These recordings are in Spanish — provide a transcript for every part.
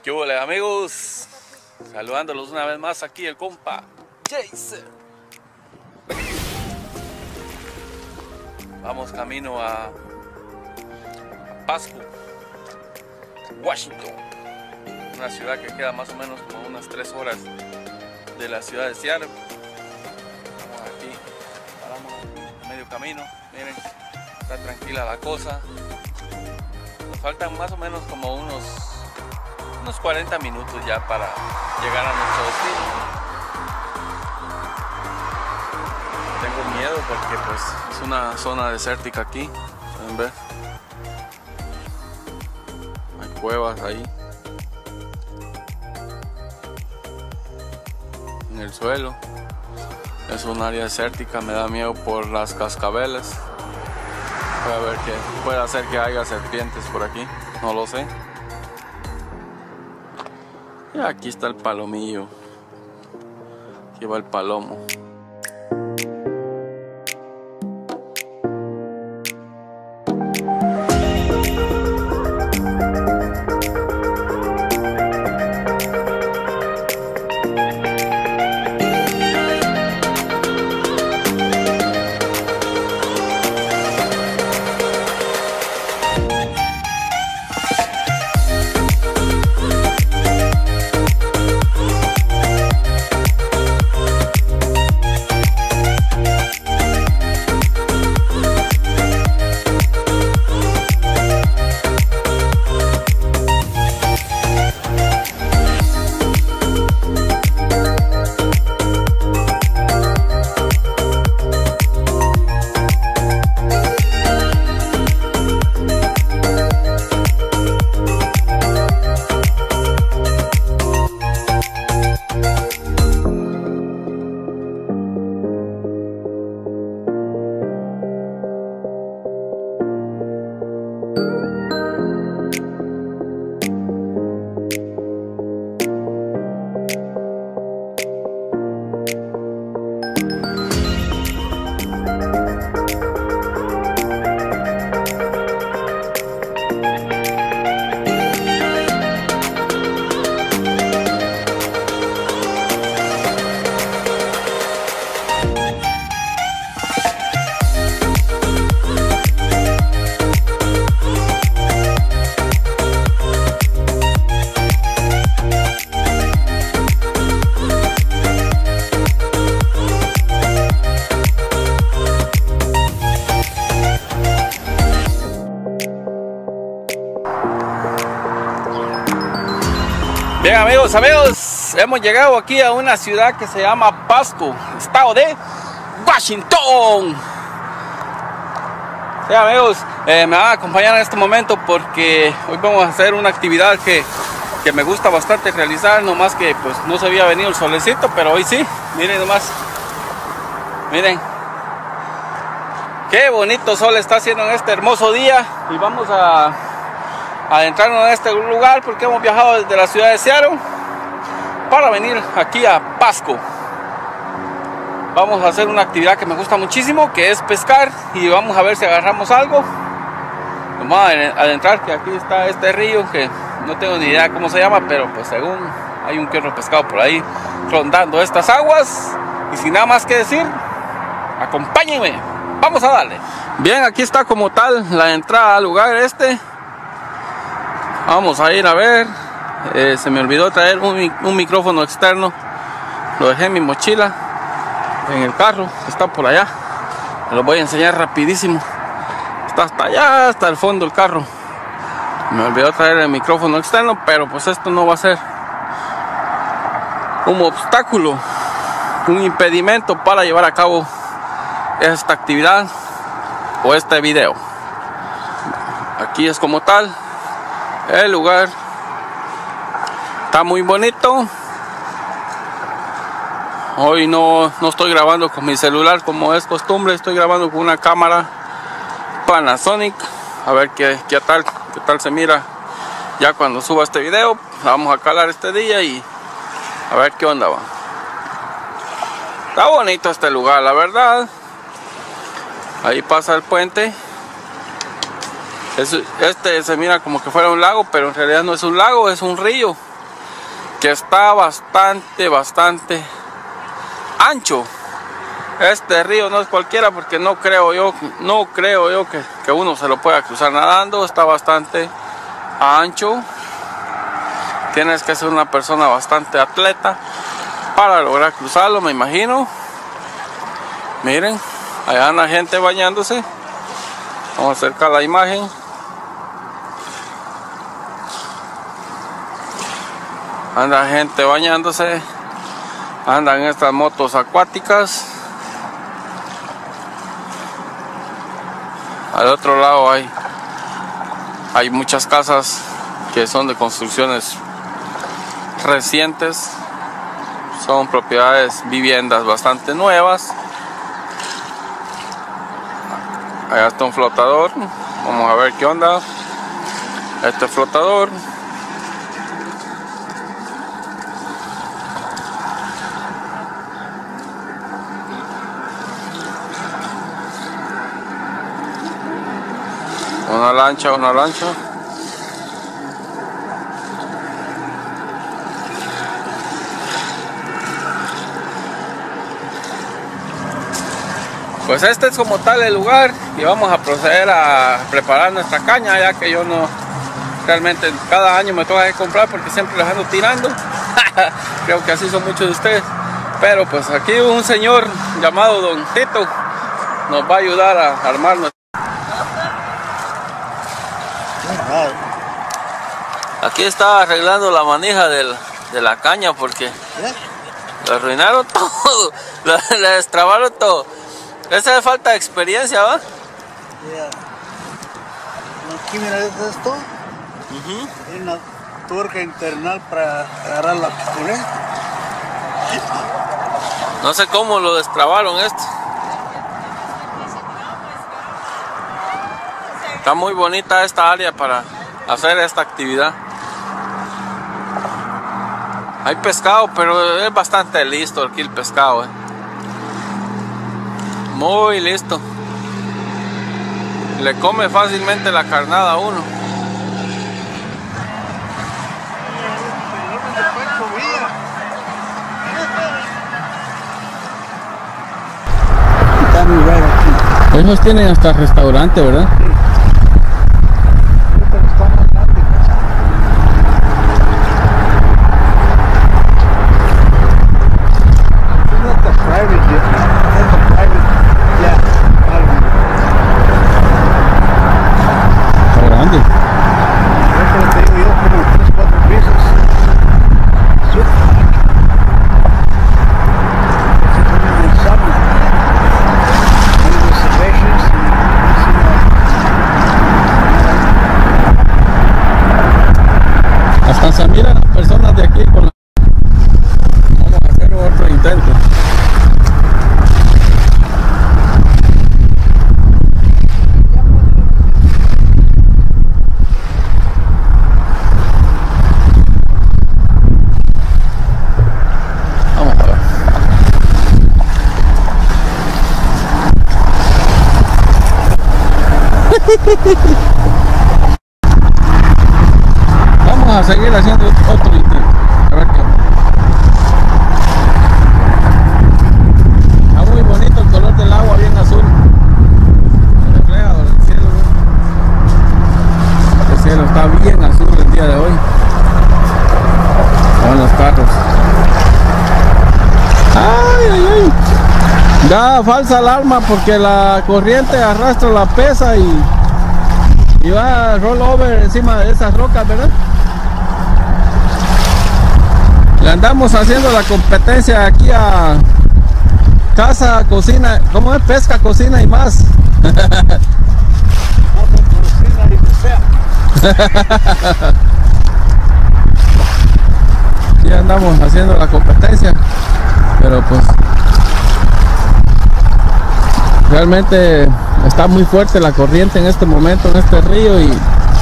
¿Qué hubo, amigos? Saludándolos una vez más aquí el compa Jason. Vamos camino a Pasco, Washington, una ciudad que queda más o menos como unas 3 horas de la ciudad de Seattle. Vamos aquí, paramos a medio camino, miren, está tranquila la cosa. Nos faltan más o menos como unos 40 minutos ya para llegar a nuestro destino. Tengo miedo porque pues es una zona desértica aquí, pueden ver. Hay cuevas ahí en el suelo. Es un área desértica, me da miedo por las cascabeles. Voy a ver qué puede hacer que haya serpientes por aquí, no lo sé. Y aquí está el palomillo. Aquí va el palomo. Bien, amigos, hemos llegado aquí a una ciudad que se llama Pasco, estado de Washington. Bien, amigos, me van a acompañar en este momento porque hoy vamos a hacer una actividad que me gusta bastante realizar, nomás que pues no se había venido el solecito, pero hoy sí. Miren nomás, miren qué bonito sol está haciendo en este hermoso día. Y vamos a adentrarnos en este lugar porque hemos viajado desde la ciudad de Seattle para venir aquí a Pasco. Vamos a hacer una actividad que me gusta muchísimo, que es pescar, y vamos a ver si agarramos algo. Vamos a adentrar, que aquí está este río que no tengo ni idea cómo se llama, pero pues según hay un perro pescado por ahí rondando estas aguas. Y sin nada más que decir, acompáñenme, vamos a darle. Bien, aquí está como tal la entrada al lugar este. Vamos a ir a ver. Se me olvidó traer un micrófono externo. Lo dejé en mi mochila, en el carro, está por allá. Me lo voy a enseñar rapidísimo. Está hasta allá, hasta el fondo del carro. Me olvidó traer el micrófono externo, pero pues esto no va a ser un obstáculo, un impedimento para llevar a cabo esta actividad o este video. Aquí es como tal el lugar, está muy bonito. Hoy no estoy grabando con mi celular como es costumbre, estoy grabando con una cámara Panasonic. A ver qué tal se mira ya cuando suba este video. Vamos a calar este día y a ver qué onda va. Está bonito este lugar, la verdad. Ahí pasa el puente. Este se mira como que fuera un lago, pero en realidad no es un lago, es un río. que está bastante ancho. Este río no es cualquiera, porque no creo yo que uno se lo pueda cruzar nadando. Está bastante ancho. Tienes que ser una persona bastante atleta para lograr cruzarlo, me imagino. Miren, allá anda gente bañándose. Vamos a acercar la imagen. Anda gente bañándose. Andan estas motos acuáticas. Al otro lado hay muchas casas que son de construcciones recientes. Son propiedades, viviendas bastante nuevas. Allá está un flotador. Vamos a ver qué onda este flotador. Una lancha. Pues este es como tal el lugar, y vamos a proceder a preparar nuestra caña, ya que yo no, realmente cada año me toca que comprar porque siempre las ando tirando. Creo que así son muchos de ustedes. Pero pues aquí un señor llamado Don Tito nos va a ayudar a armar nuestra. Aquí está arreglando la manija de la caña porque le arruinaron todo, le destrabaron todo. Esa es falta de experiencia, ¿va? Aquí mira esto. Hay una tuerca internal para agarrar la pulé. No sé cómo lo destrabaron esto. Está muy bonita esta área para hacer esta actividad. Hay pescado, pero es bastante listo aquí el pescado, Muy listo. Le come fácilmente la carnada a uno. Ellos tienen hasta restaurante, ¿verdad? Se miran las personas de aquí con la... Vamos a hacer otro intento. Vamos a ver. Vamos a seguir haciendo otro intento. A ver qué. Está muy bonito el color del agua, bien azul. Se refleja el cielo, El cielo está bien azul el día de hoy. Con los carros. ¡Ay! Da falsa alarma porque la corriente arrastra la pesa y va a roll over encima de esas rocas, ¿verdad? Le andamos haciendo la competencia aquí a Casa, Cocina, ¿cómo es? Pesca, Cocina y más. Sí, andamos haciendo la competencia, pero pues realmente está muy fuerte la corriente en este momento en este río y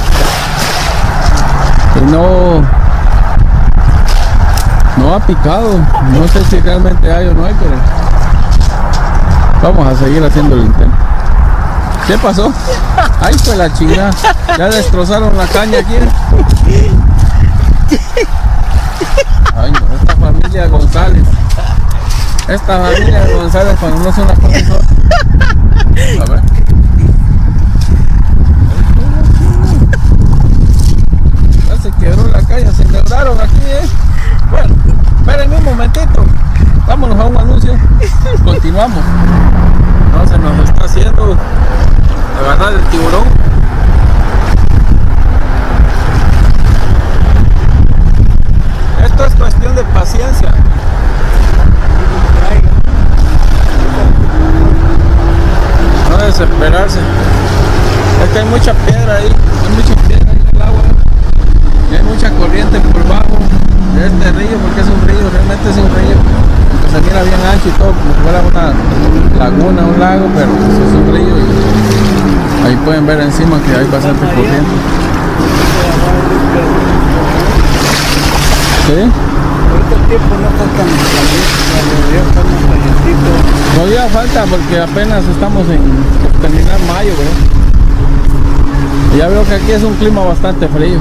no ha picado. No sé si realmente hay o no hay, pero vamos a seguir haciendo el intento. ¿Qué pasó? Ay, pues la chingada. Ya destrozaron la caña aquí. Esta familia de González cuando no son las cosas son... A ver. Ya se quebró la calle, se quebraron aquí, Bueno, espérenme un momentito. Vámonos a un anuncio. Continuamos. No se nos está haciendo agarrar el tiburón. Esto es cuestión de paciencia. No desesperarse. Es que hay mucha piedra ahí, en el agua. Y hay mucha corriente por bajo de este río, porque es un río, realmente es un río. Aunque se mira bien ancho y todo, como si fuera una laguna, un lago, pero pues es un río y ahí pueden ver encima que hay bastante corriente. ¿Sí? Ahorita el tiempo no está tan calientito. Todavía falta porque apenas estamos en terminar mayo, ¿verdad? Y ya veo que aquí es un clima bastante frío.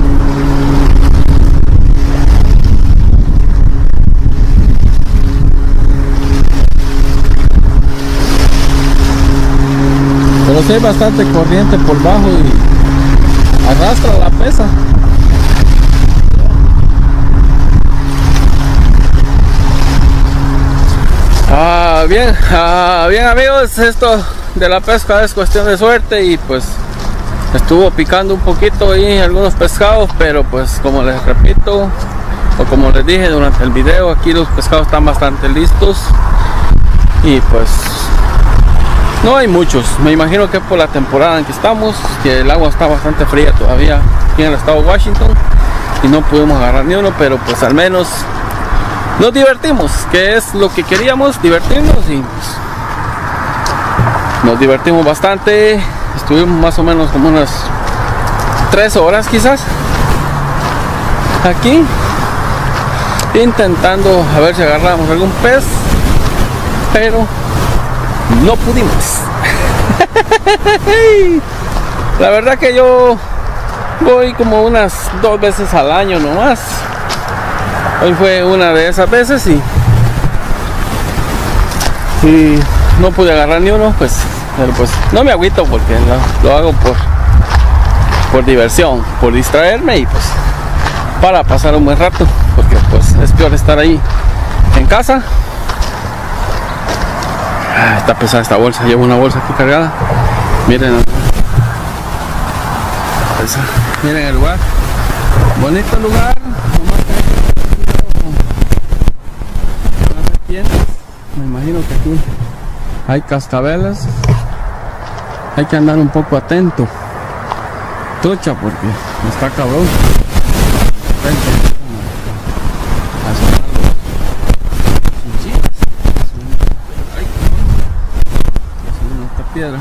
Pero sí hay bastante corriente por bajo y arrastra la pesa. Bien amigos, esto de la pesca es cuestión de suerte y pues estuvo picando un poquito ahí algunos pescados, pero pues como les repito o como les dije durante el video, aquí los pescados están bastante listos y pues no hay muchos. Me imagino que por la temporada en que estamos, que el agua está bastante fría todavía aquí en el estado de Washington y no pudimos agarrar ni uno, pero pues al menos nos divertimos, que es lo que queríamos, divertirnos, y pues, nos divertimos bastante. Estuvimos más o menos como unas 3 horas quizás aquí intentando a ver si agarramos algún pez, pero no pudimos. La verdad que yo voy como unas 2 veces al año nomás. Hoy fue una de esas veces y no pude agarrar ni uno, pues, pero pues no me agüito porque lo hago por diversión, por distraerme y pues para pasar un buen rato, porque pues es peor estar ahí en casa. Está pesada esta bolsa, llevo una bolsa aquí cargada. Miren, miren el lugar, bonito lugar. Me imagino que aquí hay cascabeles, hay que andar un poco atento, trucha, porque está cabrón. Esta piedra,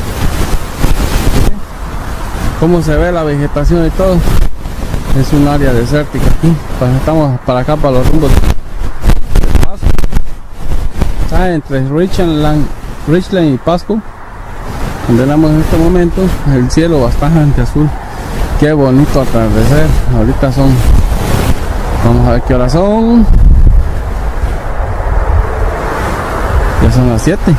cómo se ve la vegetación y todo, es un área desértica aquí. Estamos para acá, para los rumbos. Está entre Richland y Pasco, donde andamos en este momento. El cielo bastante azul, qué bonito atardecer. Ahorita vamos a ver qué hora son. Ya son las 7.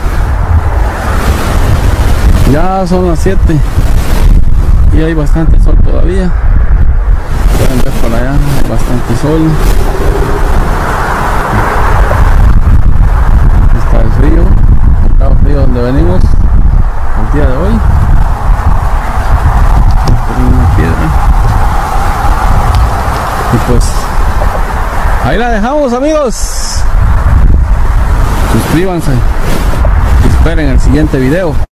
Ya son las 7 y hay bastante sol todavía. Pueden ver por allá, hay bastante sol. El frío, acá frío donde venimos el día de hoy. Una piedra. Y pues ahí la dejamos, amigos. Suscríbanse y esperen el siguiente video.